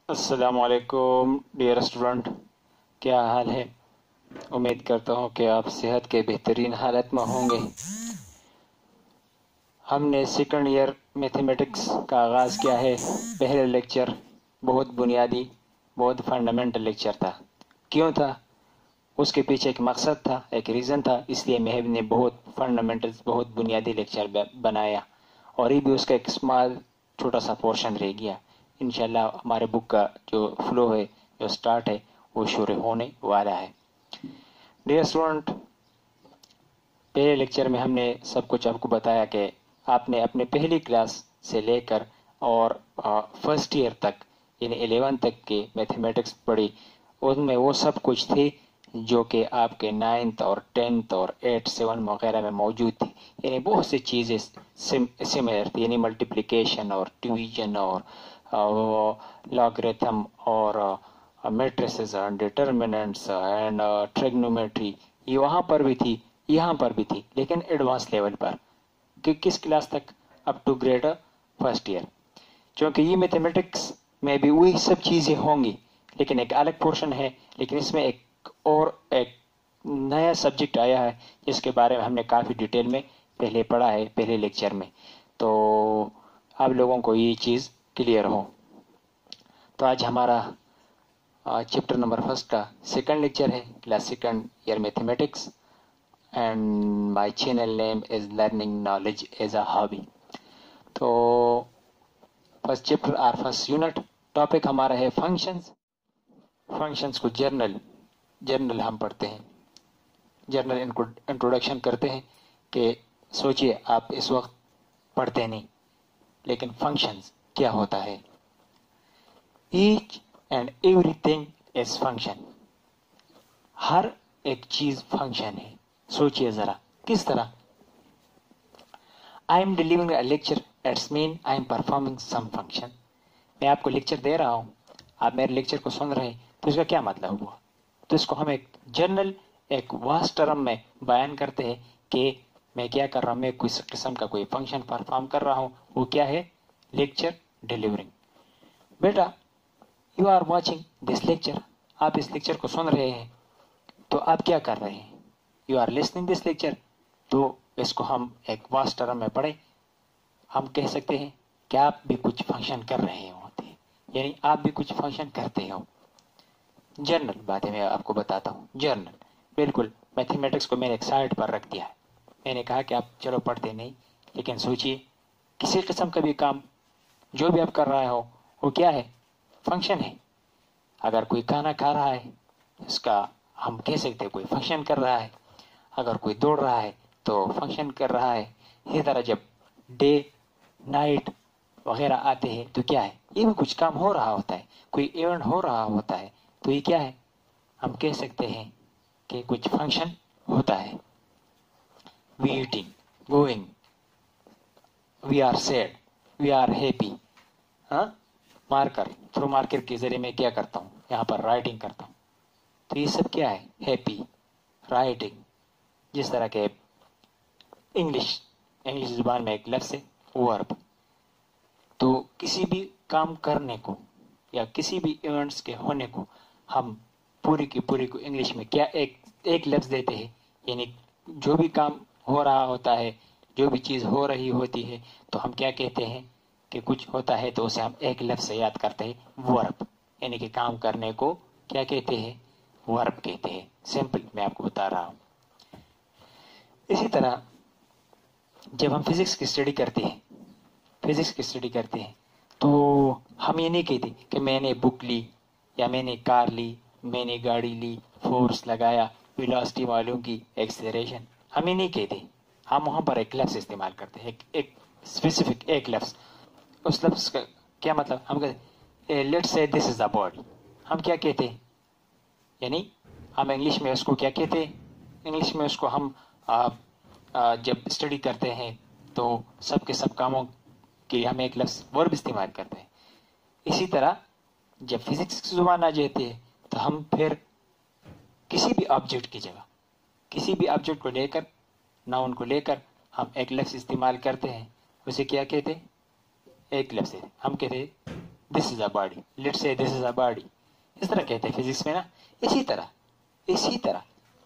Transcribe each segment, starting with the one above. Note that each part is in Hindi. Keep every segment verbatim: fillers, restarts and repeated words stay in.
अस्सलामुअलैकुम डियर स्टूडेंट, क्या हाल है। उम्मीद करता हूँ कि आप सेहत के बेहतरीन हालत में होंगे। हमने सेकंड ईयर मैथमेटिक्स का आगाज़ किया है। पहले लेक्चर बहुत बुनियादी, बहुत फंडामेंटल लेक्चर था। क्यों था? उसके पीछे एक मकसद था, एक रीज़न था, इसलिए महब ने बहुत फंडामेंटल, बहुत बुनियादी लेक्चर बनाया और ये भी उसका एक स्मॉल छोटा सा पोर्शन रह गया। इंशाल्लाह हमारे बुक का जो फ्लो है, जो स्टार्ट है, वो शुरू होने वाला है। डियर स्टूडेंट, पहले लेक्चर में हमने सब कुछ आपको बताया कि आपने अपने पहली क्लास से लेकर और फर्स्ट ईयर तक यानी इलेवन तक के मैथमेटिक्स पढ़ी। उनमें वो सब कुछ थी जो कि आपके नाइन्थ और टेंथ और एट सेवन वगैरह में मौजूद थी। यानी बहुत सी चीज़ें सिमिलर थी, यानी मल्टीप्लिकेशन और डिवीजन और लॉगरिथम और matrices and determinants and trigonometry, ये वहाँ पर भी थी, यहाँ पर भी थी, लेकिन एडवांस लेवल पर। कि किस क्लास तक? Up to grade first year. क्योंकि ये मैथमेटिक्स में भी वही सब चीज़ें होंगी, लेकिन एक अलग पोर्शन है। लेकिन इसमें एक और एक नया सब्जेक्ट आया है जिसके बारे में हमने काफ़ी डिटेल में पहले पढ़ा है पहले लेक्चर में, तो आप लोगों को ये चीज़ क्लियर हो। तो आज हमारा चैप्टर नंबर फर्स्ट का सेकंड लेक्चर है, class second year mathematics, and my channel name is learning knowledge as a hobby। तो फर्स्ट चैप्टर और फर्स्ट यूनिट टॉपिक हमारा है फंक्शंस। फंक्शंस को जर्नल जर्नल हम पढ़ते हैं, जर्नल इनको इंट्रोडक्शन करते हैं कि सोचिए आप इस वक्त पढ़ते नहीं, लेकिन फंक्शंस क्या होता है। Each and everything is function, हर एक चीज फंक्शन है। सोचिए जरा किस तरह। I am delivering a lecture, it's mean I am performing some function. मैं आपको लेक्चर दे रहा हूँ, आप मेरे लेक्चर को सुन रहे हैं, तो इसका क्या मतलब हुआ? तो इसको हम एक जनरल, एक वास्ट टर्म में बयान करते हैं कि मैं क्या कर रहा हूँ, मैं किस किस्म का कोई फंक्शन परफॉर्म कर रहा हूँ। वो क्या है? Lecture delivering. बेटा, you are watching this lecture, आप इस लेक्चर को सुन रहे हैं, तो आप क्या कर रहे हैं? You are listening this lecture. तो इसको हम एक वास्ट टर्म में पढ़े, हम कह सकते हैं कि आप भी कुछ फंक्शन कर रहे होते हैं, यानी आप भी कुछ फंक्शन करते हो। जर्नल बातें मैं आपको बताता हूँ। जर्नल बिल्कुल मैथमेटिक्स को मैंने एक साइड पर रख दिया है। मैंने कहा कि आप चलो पढ़ते नहीं, लेकिन सोचिए किसी किस्म का भी काम जो भी आप कर रहे हो वो क्या है? फंक्शन है। अगर कोई खाना खा रहा है, इसका हम कह सकते हैं कोई फंक्शन कर रहा है। अगर कोई दौड़ रहा है तो फंक्शन कर रहा है। इसी तरह जब डे नाइट वगैरह आते हैं तो क्या है? ये भी कुछ काम हो रहा होता है, कोई इवेंट हो रहा होता है, तो ये क्या है? हम कह सकते हैं कि कुछ फंक्शन होता है। We eating, going, we are sad, we are happy. हाँ, मार्कर, थ्रू मार्कर के जरिए मैं क्या करता हूँ? यहाँ पर राइटिंग करता हूँ। तो ये सब क्या है? Happy, writing. जिस तरह के इंग्लिश इंग्लिश जुबान में एक लफ्ज़ है वर्ब। तो किसी भी काम करने को या किसी भी इवेंट्स के होने को हम पूरी की पूरी को इंग्लिश में क्या एक एक लफ्ज़ देते हैं। यानी जो भी काम हो रहा होता है, जो भी चीज़ हो रही होती है, तो हम क्या कहते हैं कि कुछ होता है तो उसे हम एक लफ्ज़ से याद करते हैं, वर्ब। यानी कि काम करने को क्या कहते हैं? वर्ब कहते हैं। सिंपल मैं आपको बता रहा हूँ। इसी तरह जब हम फिजिक्स की स्टडी करते हैं फिजिक्स की स्टडी करते हैं तो हम ये नहीं कहते कि मैंने बुक ली या मैंने कार ली, मैंने गाड़ी ली, फोर्स लगाया, वेलोसिटी मालूम की, एक्सेलरेशन, हम ये नहीं कहते। हम वहाँ पर एक लफ्ज़ इस्तेमाल करते हैं, एक, एक स्पेसिफिक एक लफ्ज़। उस लफ्ज़ का क्या मतलब? हम कहते let's say this is the body. हम क्या कहते हैं? यानी हम इंग्लिश में उसको क्या कहते हैं? इंग्लिश में उसको हम आ, आ, जब स्टडी करते हैं तो सब के सब कामों के हम एक लफ्ज़ वर्ब इस्तेमाल करते हैं। इसी तरह जब फिजिक्स की जुबान आ जाती है तो हम फिर किसी भी ऑब्जेक्ट की जगह किसी भी ऑब्जेक्ट को लेकर, नाउन को लेकर हम एक लफ्ज़ इस्तेमाल करते हैं। उसे क्या कहते हैं? एक लफ्ज़ है, हम कहते हैं this is a body, let's say this is a body, इस तरह कहते हैं फिजिक्स में ना। इसी तरह इसी तरह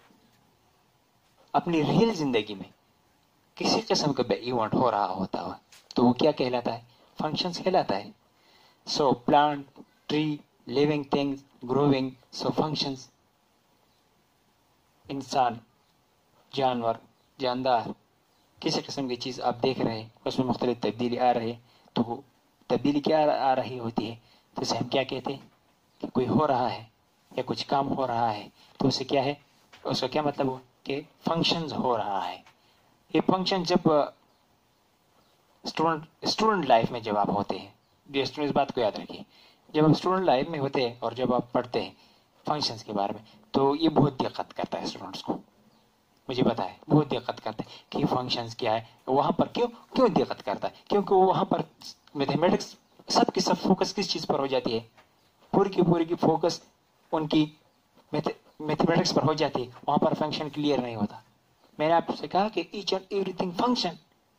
अपनी रियल जिंदगी में किसी किस्म का इवेंट हो रहा होता है तो वो क्या कहलाता है? फंक्शंस कहलाता है। So plant, tree, living things, growing, so functions. इंसान, जानवर, जानदार, किसी किस्म की चीज आप देख रहे हैं उसमें मुख्तलिफ तब्दीली आ रही है, तो तब्दीली क्या आ रही होती है? तो इसे हम क्या कहते हैं कि कोई हो रहा है या कुछ काम हो रहा है, तो उसे क्या है, उसका क्या मतलब हुआ कि फंक्शंस हो रहा है। ये फंक्शन जब स्टूडेंट स्टूडेंट लाइफ में जब आप होते हैं, ये स्टूडेंट इस बात को याद रखिए, जब आप स्टूडेंट लाइफ में होते हैं और जब आप पढ़ते हैं फंक्शंस के बारे में, तो ये बहुत दिक्कत करता है स्टूडेंट्स को। मुझे पता है बहुत दिक्कत करता है कि फंक्शंस क्या है। वहां पर क्यों क्यों दिक्कत करता है? क्योंकि वहां पर मैथमेटिक्स सब की सब फोकस किस चीज पर हो जाती है? पूरी की पूरी की फोकस उनकी मैथमेटिक्स पर हो जाती है, वहां पर फंक्शन क्लियर नहीं होता। मैंने आपसे कहा कि ईच एंड एवरीथिंग फंक्शन,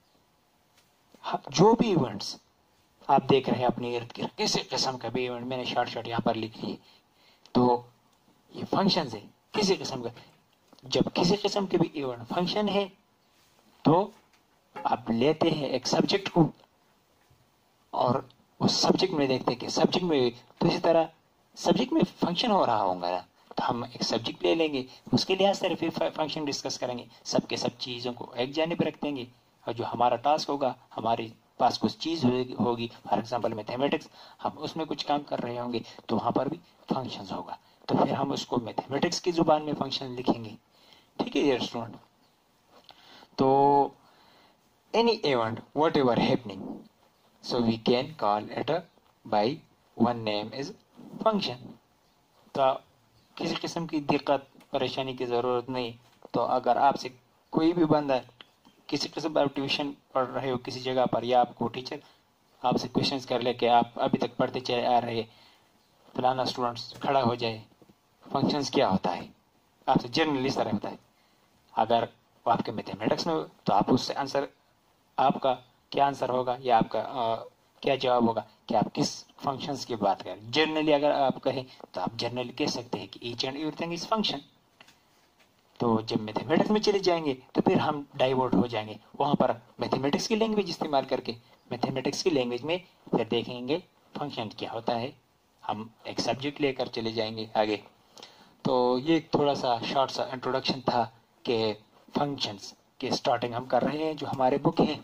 जो भी इवेंट्स आप देख रहे हैं अपने इर्द गिर्द, किसी किस्म का भी इवेंट, मैंने शॉर्ट शॉर्ट यहाँ पर लिख लिए, तो ये फंक्शन है किसी किस्म का। जब किसी किस्म के भी इवेंट फंक्शन है तो आप लेते हैं एक सब्जेक्ट को और उस सब्जेक्ट में देखते हैं कि सब्जेक्ट में, तो इसी तरह सब्जेक्ट में फंक्शन हो रहा होगा ना, तो हम एक सब्जेक्ट ले लेंगे, उसके लिहाज से फिर फंक्शन डिस्कस करेंगे, सबके सब चीज़ों को एक जानिब रख देंगे और जो हमारा टास्क होगा, हमारे पास कुछ चीज़ होगी, फॉर एग्जांपल मैथमेटिक्स, हम उसमें कुछ काम कर रहे होंगे तो वहाँ पर भी फंक्शंस होगा, तो फिर हम उसको मैथमेटिक्स की जुबान में फंक्शन लिखेंगे। ठीक है डियर स्टूडेंट? तो any event whatever happening, so we can call it by one name is function. तो किसी किस्म की दिक्कत परेशानी की ज़रूरत नहीं। तो अगर आपसे कोई भी बंदा किसी किस्म आप ट्यूशन पढ़ रहे हो किसी जगह पर, या आपको टीचर आपसे क्वेश्चंस कर ले कि आप अभी तक पढ़ते चले आ रहे, फलाना स्टूडेंट्स खड़ा हो जाए, फंक्शंस क्या होता है, आपसे जनरली इस तरह होता है। अगर वो आपके मैथमेटिक्स में तो आप उससे आंसर, आपका क्या आंसर होगा या आपका आ, क्या जवाब होगा कि आप किस फंक्शंस की बात करें। जनरली अगर आप कहें तो आप जनरली कह सकते हैं कि each and everything is function. तो जब मैथमेटिक्स में चले जाएंगे तो फिर हम डाइवर्ट हो जाएंगे, वहां पर मैथमेटिक्स की लैंग्वेज इस्तेमाल करके मैथमेटिक्स की लैंग्वेज में फिर देखेंगे फंक्शन क्या होता है, हम एक सब्जेक्ट लेकर चले जाएंगे आगे। तो ये थोड़ा सा शॉर्ट सा इंट्रोडक्शन था कि फंक्शंस की स्टार्टिंग हम कर रहे हैं। जो हमारे बुक है,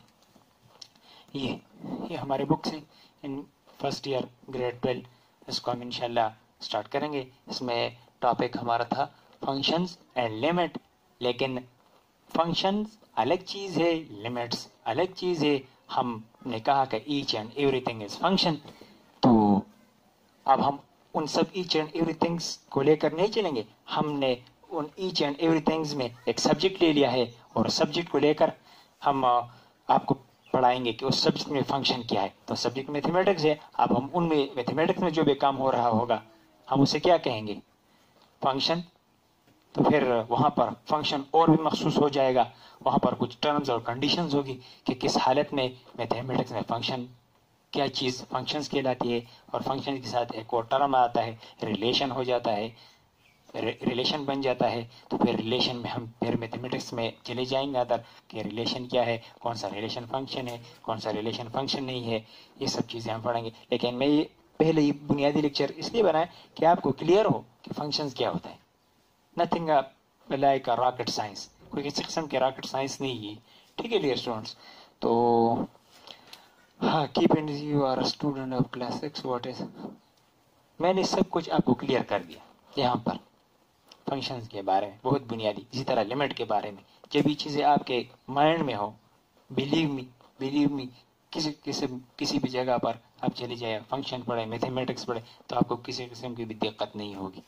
ये ये हमारे बुक से in first year grade twelve, इसको हम इंशाल्लाह स्टार्ट करेंगे। इसमें टॉपिक हमारा था फंक्शंस एंड लिमिट, लेकिन फंक्शंस अलग चीज़ है, लिमिट्स अलग चीज़ है। हमने कहा कि each and everything is function, तो अब हम उन सब ईच एंड एवरीथिंग्स को लेकर नहीं चलेंगे। हमने उन ईच एंड एवरीथिंग्स में एक सब्जेक्ट ले लिया है और सब्जेक्ट को लेकर हम आपको पढ़ाएंगे कि उस सब्जेक्ट में फंक्शन क्या है। तो सब्जेक्ट मैथमेटिक्स है, अब हम उनमें मैथमेटिक्स में जो भी काम हो रहा होगा हम उसे क्या कहेंगे? फंक्शन। तो फिर वहाँ पर फंक्शन और भी मखसूस हो जाएगा, वहाँ पर कुछ टर्म्स और कंडीशंस होगी कि किस हालत में मैथमेटिक्स में फंक्शन क्या चीज़ फंक्शंस कहलाती है, और फंक्शन के साथ एक और टर्म आता है, रिलेशन हो जाता है, रिलेशन बन जाता है। तो फिर रिलेशन में हम फिर मैथमेटिक्स में चले जाएंगे अंदर कि रिलेशन क्या है, कौन सा रिलेशन फंक्शन है, कौन सा रिलेशन फंक्शन नहीं है, ये सब चीज़ें हम पढ़ेंगे। लेकिन मैं ये पहले ही बुनियादी लेक्चर इसलिए बनाया कि आपको क्लियर हो कि फंक्शंस क्या होता है। नथिंग लाइक रॉकेट साइंस, कोई किसी किस्म के रॉकेट साइंस नहीं है। ठीक है डियर स्टूडेंट्स? तो हाँ, keep in you are student of class six, what is, मैंने सब कुछ आपको क्लियर कर दिया यहाँ पर फंक्शंस के बारे में, बहुत बुनियादी। इसी तरह लिमिट के बारे में, जब ये चीज़ें आपके माइंड में हो, बिलीव मी बिलीव मी किसी किसी किसी भी जगह पर आप चले जाए, फंक्शन पढ़े, मैथमेटिक्स पढ़े, तो आपको किसी किस्म की भी दिक्कत नहीं होगी।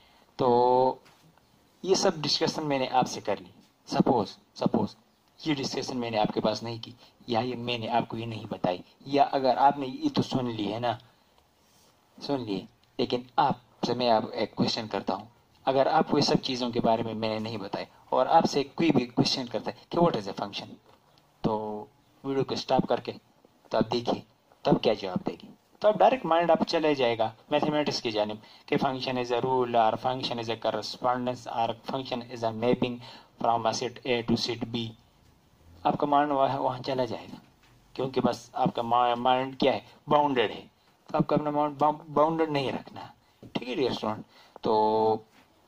तो ये सब डिस्कशन मैंने आपसे कर ली। सपोज सपोज ये डिस्कशन मैंने आपके पास नहीं की, या ये मैंने आपको ये नहीं बताई, या अगर आपने ये तो सुन ली है ना, सुन लिए, लेकिन आपसे मैं आप एक क्वेश्चन करता हूँ, अगर आपको ये सब चीज़ों के बारे में मैंने नहीं बताया और आपसे कोई भी क्वेश्चन करता है कि व्हाट इज ए फंक्शन, तो वीडियो को स्टॉप करके तो आप देखिए तब क्या जवाब देगी। तो आप डायरेक्ट माइंड आप चले जाएगा मैथमेटिक्स की जानिब कि फंक्शन इज अ रूल और फंक्शन इज अ करस्पॉन्डेंस और function is a mapping from a set A to set B. आपका माइंड वहाँ चला जाएगा, क्योंकि बस आपका माइंड क्या है, बाउंडेड है। तो आपको अपना माइंड बाउंडेड नहीं रखना, ठीक है डियर स्टूडेंट। तो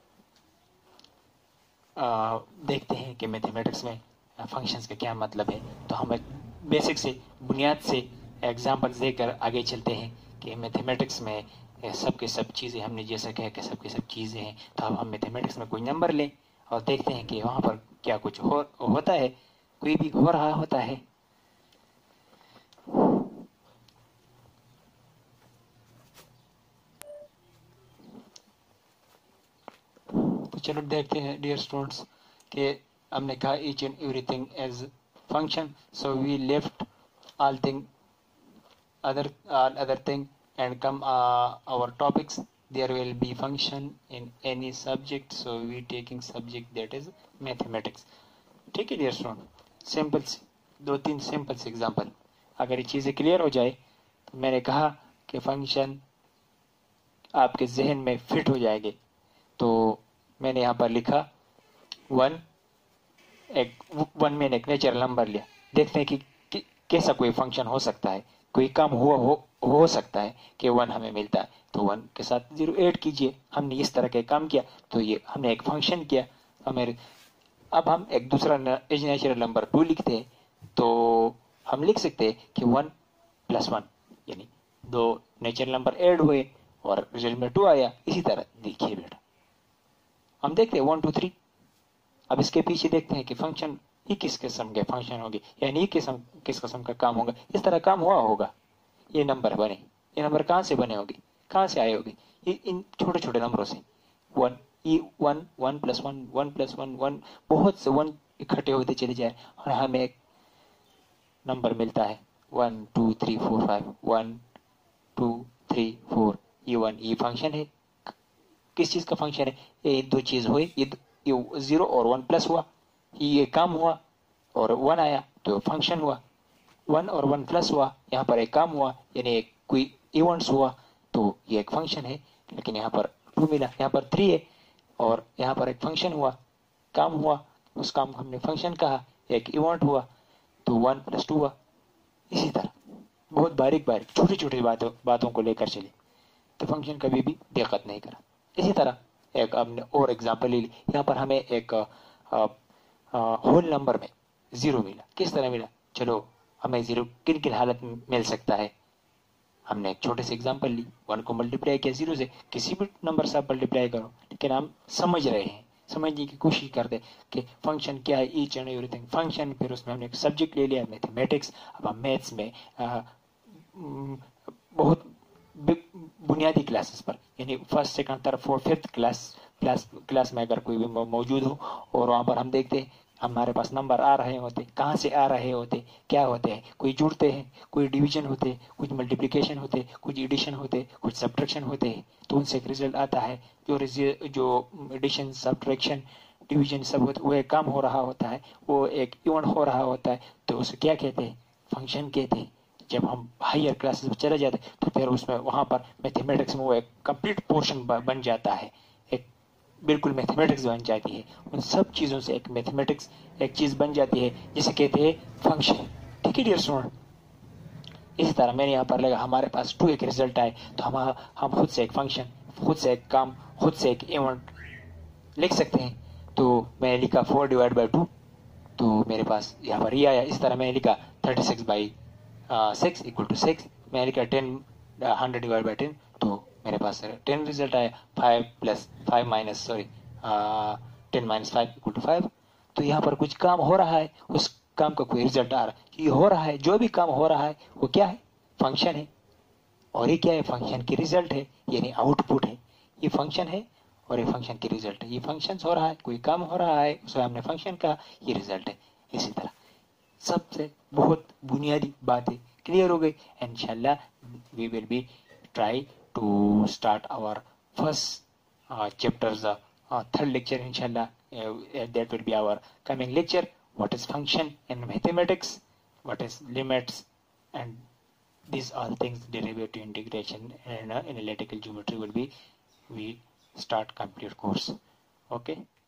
आ, देखते हैं कि मैथमेटिक्स में फंक्शंस का क्या मतलब है। तो हम एक बेसिक से, बुनियाद से एग्जांपल्स देकर आगे चलते हैं कि मैथमेटिक्स में सब के सब चीज़ें, हमने जैसा कहा कि सब के सब चीज़ें हैं। तो अब हम मैथमेटिक्स में कोई नंबर लें और देखते हैं कि वहाँ पर क्या कुछ हो होता है, कोई भी हो रहा होता है। तो चलो देखते हैं डियर स्टूडेंट्स कि हमने कहा each and everything as function, so we left all thing other all other thing and come uh, our topics. There will be function in any subject, so we taking subject that is mathematics. ठीक है डियर स्टूडेंट, सिंपल से दो तीन सिंपल से एग्जांपल। अगर ये चीज़ें क्लियर हो जाए तो मैंने कहा कि फंक्शन आपके जहन में फिट हो जाएंगे। तो मैंने यहाँ पर लिखा वन, एक वन में एक नेचुरल नंबर लिया। देखते हैं कि कैसा कोई फंक्शन हो सकता है, कोई काम हुआ हो हो सकता है कि वन हमें मिलता है। तो वन के साथ जीरो ऐड कीजिए। हमने इस तरह के काम किया तो ये हमने एक फंक्शन किया हमें। अब हम एक दूसरा नेचुरल नंबर टू लिखते हैं, तो हम लिख सकते हैं कि वन प्लस वन, यानी दो नेचुरल नंबर ऐड हुए और रिजल्ट में टू आया। इसी तरह देखिए बेटा, हम देखते हैं वन टू थ्री। अब इसके पीछे देखते हैं कि फंक्शन ये किस किस्म के फंक्शन होंगे, यानी ये किस्म किस किस्म का काम होगा। इस तरह काम हुआ होगा, ये नंबर बने। ये नंबर कहाँ से बने होंगे, कहाँ से आए होंगे, ये इन छोटे छोटे नंबरों से। वन, ये one, one plus one, one plus one, one, बहुत से वन इकट्ठे होते चले जाए और हमें एक नंबर मिलता है one two three four five, one two three four. ये वन, ये फंक्शन है। किस चीज का फंक्शन है, ये दो चीज हुई, ये जीरो और वन प्लस हुआ, ये काम हुआ और वन आया तो फंक्शन हुआ। वन और वन प्लस हुआ, यहाँ पर एक काम हुआ, यानी एक कोई इवेंट्स हुआ, तो ये एक फंक्शन है। लेकिन यहाँ पर टू मिला, यहाँ पर थ्री है और यहाँ पर एक फंक्शन हुआ, काम हुआ, उस काम को हमने फंक्शन कहा। एक इवेंट हुआ तो वन प्लस टू हुआ। इसी तरह बहुत बारीक बारीक छोटी छोटी बातों बातों को लेकर चले तो फंक्शन कभी भी दिक्कत नहीं करा। इसी तरह एक हमने और एग्जाम्पल ले ली। यहाँ पर हमें एक होल नंबर में जीरो मिला। किस तरह मिला, चलो हमें जीरो किन किन हालत में मिल सकता है। हमने एक छोटे से एग्जांपल ली, वन को मल्टीप्लाई किया जीरो से। किसी भी नंबर से आप मल्टीप्लाई करो, लेकिन हम समझ रहे हैं, समझने की कोशिश करते हैं कि फंक्शन क्या है, ईच एंड एवरीथिंग फंक्शन। फिर उसमें हमने एक सब्जेक्ट ले लिया मैथमेटिक्स। अब हम मैथ्स में आ, बहुत बुनियादी क्लासेस पर, यानी first second third fourth fifth class class class में अगर कोई भी मौजूद हो और वहाँ पर हम देखते हैं हमारे पास नंबर आ रहे होते, कहाँ से आ रहे होते, क्या होते हैं, कोई जुड़ते हैं, कोई डिवीजन होते, कुछ मल्टीप्लिकेशन होते, कुछ एडिशन होते, कुछ सब्ट्रैक्शन होते हैं, तो उनसे एक रिजल्ट आता है। जो जो एडिशन सब्ट्रैक्शन डिवीजन सब होते, वो एक काम हो रहा होता है, वो एक इवेंट हो रहा होता है, तो उसे क्या कहते हैं, फंक्शन कहते हैं। जब हम हायर क्लासेस में चले जाते तो फिर उसमें वहाँ पर मैथमेटिक्स में वो एक कंप्लीट पोर्शन बन जाता है, एक बिल्कुल मैथमेटिक्स बन जाती है। उन सब चीज़ों से एक मैथमेटिक्स एक चीज़ बन जाती है जिसे कहते हैं फंक्शन। ठीक है डियर स्टूडेंट, इसी तरह मैंने यहाँ पर लगा हमारे पास टू एक रिजल्ट आए तो हम हम खुद से एक फंक्शन, खुद से एक काम, खुद से एक इवेंट लिख सकते हैं। तो मैंने लिखा फोर डिवाइड बाई टू, तो मेरे पास यहाँ पर ये आया। इस तरह मैंने लिखा thirty six by six equal to six. मैंने लिखा ten hundred divide by ten, तो मेरे पास टेन रिजल्ट आया। Five plus five minus sorry ten minus five equal to five. तो यहाँ पर कुछ काम हो रहा है, उस काम का कोई रिजल्ट आ रहा है। ये हो रहा है, जो भी काम हो रहा है वो क्या है, फंक्शन है। और ये क्या है, फंक्शन की रिजल्ट है, यानी आउटपुट है। ये फंक्शन है और ये फंक्शन की रिजल्ट है। ये फंक्शन हो रहा है, कोई काम हो रहा है, उसे हमने फंक्शन कहा, ये रिजल्ट है। इसी तरह सबसे बहुत बुनियादी बातें क्लियर हो गई। इंशाल्लाह we will be try to start our first chapter the third lecture inshallah. Uh, that will be our coming lecture. What is function in mathematics, what is limits and these all things, derivative integration and uh, analytical geometry will be we start complete course. Okay.